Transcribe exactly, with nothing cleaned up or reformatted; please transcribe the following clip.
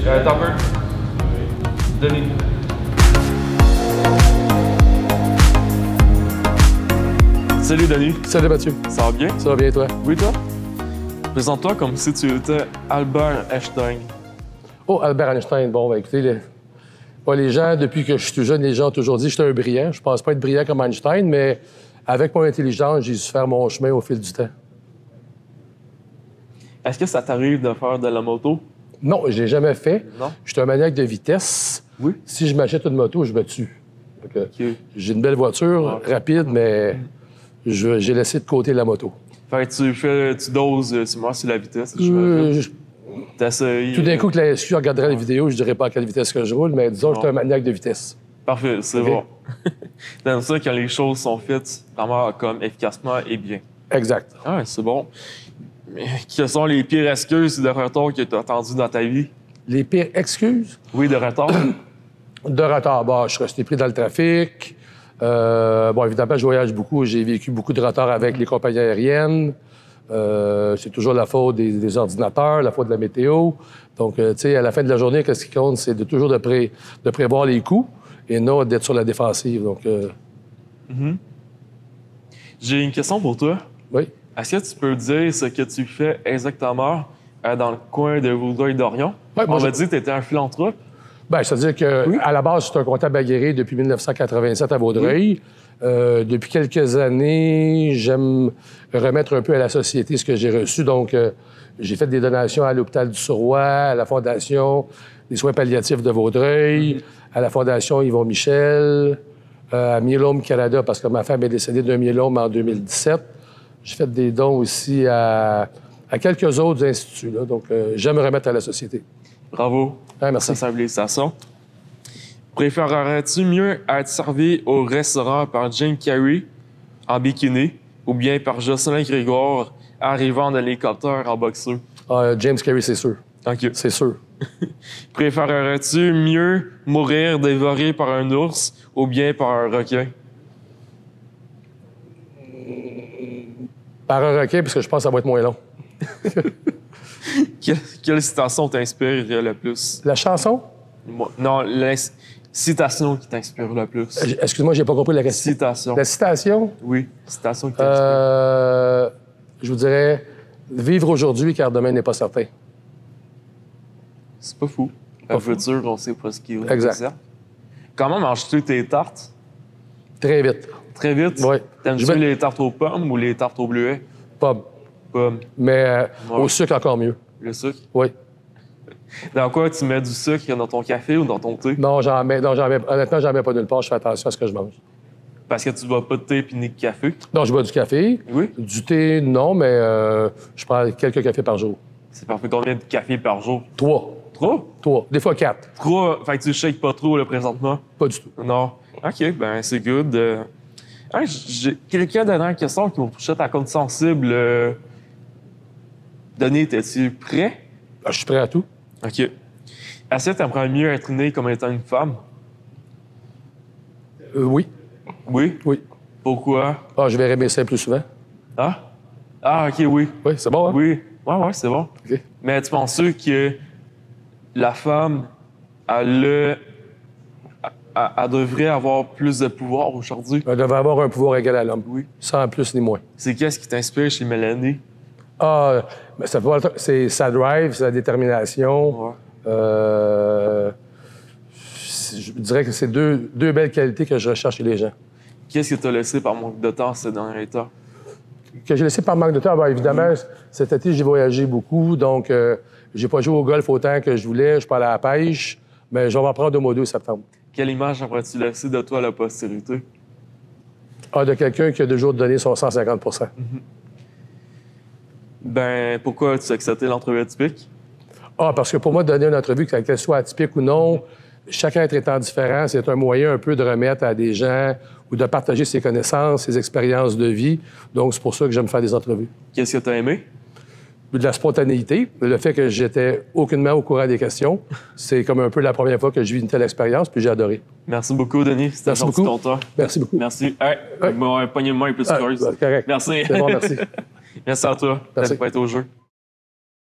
Euh, t'en peux. Denis. Salut Denis. Salut Mathieu. Ça va bien? Ça va bien toi? Oui, toi? Présente-toi comme si tu étais Albert Einstein. Oh, Albert Einstein. Bon, ben écoutez, les, bon, les gens, depuis que je suis tout jeune, les gens ont toujours dit que j'étais un brillant. Je pense pas être brillant comme Einstein, mais avec mon intelligence, j'ai su faire mon chemin au fil du temps. Est-ce que ça t'arrive de faire de la moto? Non, je l'ai jamais fait. Non? Je suis un maniaque de vitesse. Oui. Si je m'achète une moto, je me tue. Okay. J'ai une belle voiture, ouais. rapide, mais je, j'ai laissé de côté la moto. Fait que tu fais, tu doses, euh, tu marches sur la vitesse. Euh, je... T'essayes. Tout d'un coup, que la S Q regarderait la vidéo, je dirais pas à quelle vitesse que je roule, mais disons que je suis un maniaque de vitesse. Parfait, c'est okay. bon. T'aimes ça quand les choses sont faites vraiment comme efficacement et bien. Exact. Ah, c'est bon. Mais quelles sont les pires excuses de retard que tu as entendues dans ta vie? Les pires excuses? Oui, de retard. De retard. Bon, je suis resté pris dans le trafic. Euh, bon, évidemment, je voyage beaucoup. J'ai vécu beaucoup de retard avec les compagnies aériennes. Euh, c'est toujours la faute des, des ordinateurs, la faute de la météo. Donc, euh, tu sais, à la fin de la journée, ce qui compte, c'est de toujours de, pré, de prévoir les coups et non d'être sur la défensive. Donc, euh... mm-hmm. J'ai une question pour toi. Oui. Est-ce que tu peux dire ce que tu fais exactement euh, dans le coin de Vaudreuil-Dorion? Ouais, On m'a dit que tu étais un philanthrope. Bien, c'est-à-dire qu'à oui. la base, je suis un comptable aguerri depuis mille neuf cent quatre-vingt-sept à Vaudreuil. Oui. Euh, depuis quelques années, j'aime remettre un peu à la société ce que j'ai reçu. Donc, euh, j'ai fait des donations à l'hôpital du Surroi, à la Fondation des soins palliatifs de Vaudreuil, mm-hmm. à la Fondation Yvon Michel, euh, à Myélome Canada, parce que ma femme est décédée d'un myélome en deux mille dix-sept. J'ai fait des dons aussi à, à quelques autres instituts. Là. Donc, euh, j'aime remettre à la société. Bravo. Ah, merci. Sensibilisation. Préférerais-tu mieux être servi au restaurant par Jim Carrey en bikini ou bien par Jocelyn Grégoire arrivant en hélicoptère en boxeur? Ah, James Carrey, c'est sûr. OK. C'est sûr. Préférerais-tu mieux mourir dévoré par un ours ou bien par un requin? Par un requin, parce que je pense que ça va être moins long. quelle, quelle citation t'inspire le plus? La chanson? Non, la citation qui t'inspire le plus. Excuse-moi, j'ai pas compris la question. Citation. La citation? Oui, citation qui t'inspire. Euh, je vous dirais, vivre aujourd'hui car demain n'est pas certain. C'est pas fou. Pas Le fou. futur, on sait pas ce qu'il y a. Exact. Comment manges-tu tes tartes? Très vite. Très vite? Oui. T'aimes-tu vais... les tartes aux pommes ou les tartes au bleuet? Pommes. Pommes. Mais euh, ouais. au sucre, encore mieux. Le sucre? Oui. Dans quoi tu mets du sucre? Dans ton café ou dans ton thé? Non, j'en mets, non j'en mets, honnêtement, j'en mets pas nulle part. Je fais attention à ce que je mange. Parce que tu bois pas de thé puis ni de café? Non, je bois du café. Oui. Du thé, non, mais euh, je prends quelques cafés par jour. C'est parfait. Combien de cafés par jour? Trois. Trois? Trois. Des fois quatre. Trois? Fait que tu shakes pas trop, là, présentement? Pas du tout. Non. OK, ben c'est good. Euh... Hein, j'ai quelques dernières questions qui m'ont touché ta compte sensible. Euh... Denis, es-tu prêt? Ah, je suis prêt à tout. OK. Est-ce que tu aimerais mieux être né comme étant une femme? Euh, oui. Oui? Oui. Pourquoi? Ah, je verrais mes seins plus souvent. Ah? Ah, OK, oui. Oui, c'est bon, hein? Oui. Ouais, ouais, c'est bon. OK. Mais tu penses que la femme, elle, elle, elle devrait avoir plus de pouvoir aujourd'hui? Elle devrait avoir un pouvoir égal à l'homme. Oui. Sans plus ni moins. C'est qu'est-ce qui t'inspire chez Mélanie? Ah, ben, ça peut être, c'est sa drive, sa détermination. Ouais. Euh, je dirais que c'est deux, deux belles qualités que je recherche chez les gens. Qu'est-ce que tu as laissé par manque de temps ces derniers temps? Que j'ai laissé par manque de temps? Bien, évidemment, oui. Cet été, j'ai voyagé beaucoup, donc euh, j'ai pas joué au golf autant que je voulais. Je suis pas allé à la pêche, mais je vais en prendre au mois d'août septembre. Quelle image aimerais-tu laisser de toi à la postérité? Ah, de quelqu'un qui a toujours donné son cent cinquante pour cent. Mm-hmm. Ben, pourquoi as-tu accepté l'entrevue atypique? Ah, parce que pour moi, donner une entrevue, qu'elle soit atypique ou non, chaque être étant différent, c'est un moyen un peu de remettre à des gens ou de partager ses connaissances, ses expériences de vie. Donc, c'est pour ça que j'aime faire des entrevues. Qu'est-ce que tu as aimé? De la spontanéité, le fait que j'étais aucunement au courant des questions. C'est comme un peu la première fois que je vis une telle expérience, puis j'ai adoré. Merci beaucoup, Denis. C'était gentil de ton temps. Merci beaucoup. Merci. Hey, ouais. Mon poignet de main est plus ah, creuse. Correct. Merci. C'est bon, merci. Merci à toi. Merci. D'être au jeu.